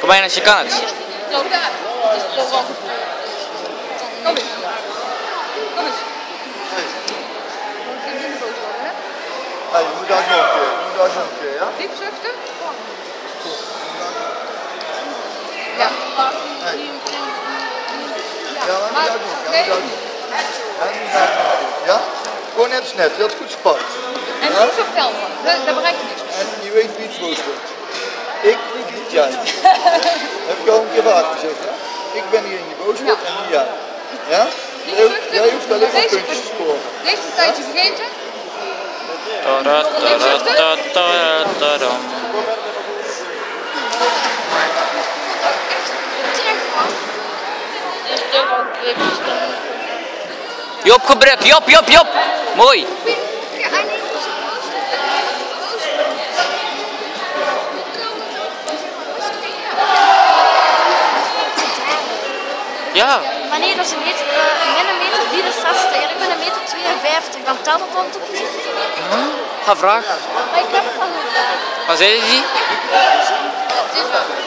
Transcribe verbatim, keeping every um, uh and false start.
Kom maar als je kan het. Zo daar. Zo wat. Kom eens. Kom eens. Geen minder boos worden, hè? Hey, je moet ook nog een keer. Je moet ook nog een keer, ja? Diep zuchten. Ja. Ja. Hey. Ja, maar Maar, moet ook nog. Ja, nee, moet ook nog. Ja, moet ook nog een keer. Ja? Gewoon net als net. Je had het goed gepakt. en Ja? niet zo fel van. Daar daar bereik je niks mee. En je weet wie het boos wordt. Ik, niet, niet jij. Heb ik al een keer vaak gezegd, hè? Ik ben hier in je boos wordt en niet jij. Ja? Niet Jij, zuchten. jij hoeft alleen maar Deze- puntjes te scoren. Deze een tijdje vergeten. Taratataratataram. Job gebrek, Job, Job, Job. Mooi. Ja. Wanneer is een meter, uh, min een meter vierenzestig en ik ben een meter tweeënvijftig, dan telt het dan toch niet? Ga vragen. Maar ik heb het al gedaan. Wat zei je? Het is wel.